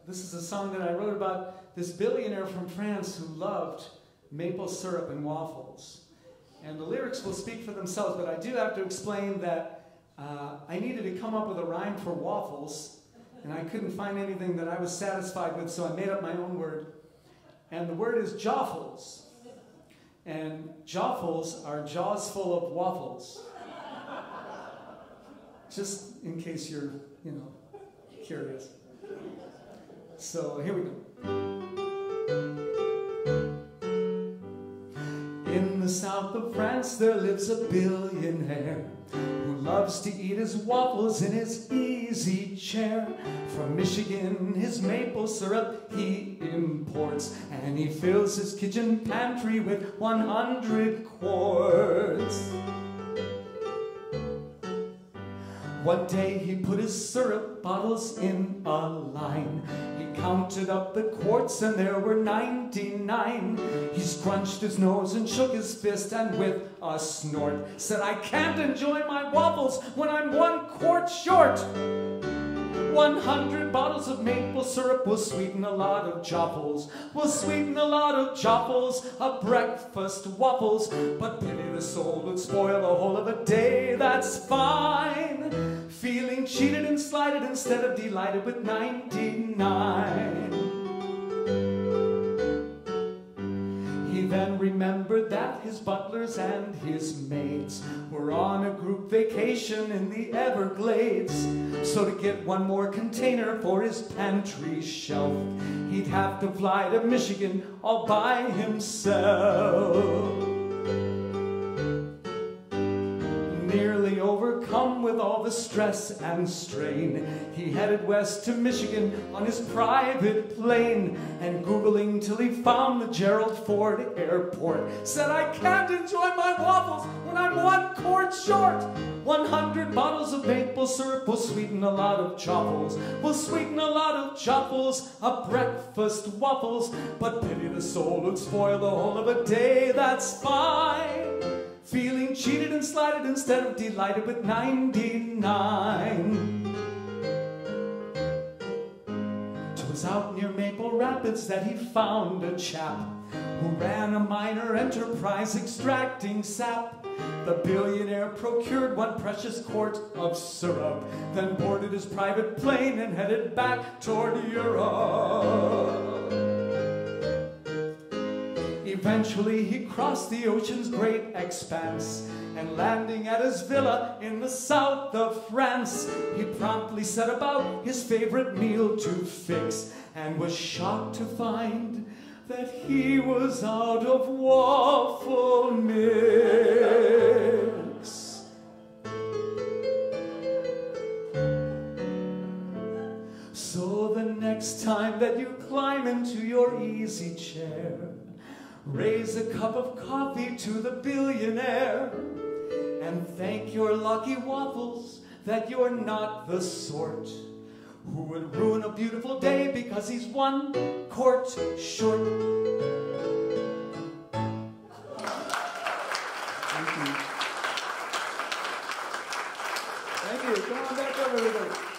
this is a song that I wrote about this billionaire from France who loved maple syrup and waffles. And the lyrics will speak for themselves, but I do have to explain that I needed to come up with a rhyme for waffles, and I couldn't find anything that I was satisfied with, so I made up my own word. And the word is joffles. And joffles are jaws full of waffles. Just in case you're, curious. So here we go. In the south of France there lives a billionaire who loves to eat his waffles in his easy chair. From Michigan his maple syrup he imports, and he fills his kitchen pantry with 100 quarts. One day he put his syrup bottles in a line. He counted up the quarts and there were 99. He scrunched his nose and shook his fist and with a snort said, "I can't enjoy my waffles when I'm 1 quart short." 100 bottles of maple syrup will sweeten a lot of joffles, will sweeten a lot of joffles, a breakfast waffles. But pity the soul would spoil the whole of a day, that's fine. Feeling cheated and slighted instead of delighted with 99. He then remembered that his butlers and his maids were on a group vacation in the Everglades. So to get one more container for his pantry shelf, he'd have to fly to Michigan all by himself. Nearly overcome with all the stress and strain, he headed west to Michigan on his private plane, and Googling till he found the Gerald Ford Airport, said, "I can't enjoy my waffles when I'm 1 quart short." 100 bottles of maple syrup will sweeten a lot of joffles, will sweeten a lot of joffles, a breakfast waffles. But pity the soul would spoil the whole of a day, that's fine. Feeling cheated and slighted instead of delighted with 99. 'Twas out near Maple Rapids that he found a chap who ran a minor enterprise extracting sap. The billionaire procured 1 precious quart of syrup, then boarded his private plane and headed back toward Europe. Eventually he crossed the ocean's great expanse, and landing at his villa in the south of France, he promptly set about his favorite meal to fix, and was shocked to find that he was out of waffle mix. So the next time that you climb into your easy chair, raise a cup of coffee to the billionaire, and thank your lucky waffles that you're not the sort who would ruin a beautiful day because he's 1 quart short. Thank you. Thank you. Come on back up, everybody.